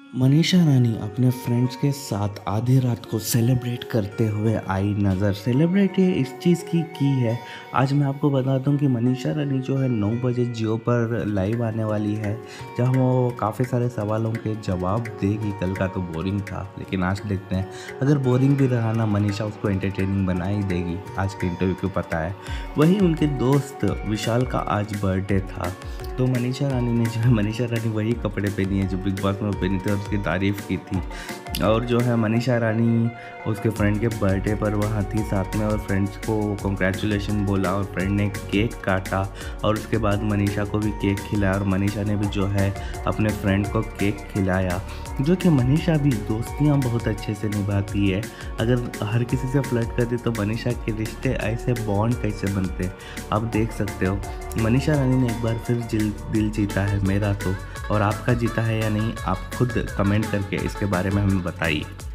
मनीषा रानी अपने फ्रेंड्स के साथ आधी रात को सेलिब्रेट करते हुए आई नज़र। सेलिब्रेट ये इस चीज़ की है। आज मैं आपको बता दूं कि मनीषा रानी जो है 9 बजे जियो पर लाइव आने वाली है, जहां वो काफ़ी सारे सवालों के जवाब देगी। कल का तो बोरिंग था, लेकिन आज देखते हैं। अगर बोरिंग भी रहा ना, मनीषा उसको एंटरटेनिंग बना ही देगी। आज के इंटरव्यू को पता है। वहीं उनके दोस्त विशाल का आज बर्थडे था, तो मनीषा रानी ने जो है, मनीषा रानी वही कपड़े पहनी है जो बिग बॉस में पहनी थी और उसकी तारीफ़ की थी। और जो है मनीषा रानी उसके फ्रेंड के बर्थडे पर वहाँ थी साथ में, और फ्रेंड्स को कॉन्ग्रेचुलेशन बोला, और फ्रेंड ने केक काटा और उसके बाद मनीषा को भी केक खिलाया, और मनीषा ने भी जो है अपने फ्रेंड को केक खिलाया। जो कि मनीषा भी दोस्तियाँ बहुत अच्छे से निभाती है। अगर हर किसी से फ्लर्ट करती तो मनीषा के रिश्ते ऐसे बॉन्ड कैसे बनते, आप देख सकते हो। मनीषा रानी ने एक बार फिर दिल जीता है मेरा तो, और आपका जीता है या नहीं, आप खुद कमेंट करके इसके बारे में हमें बताइए।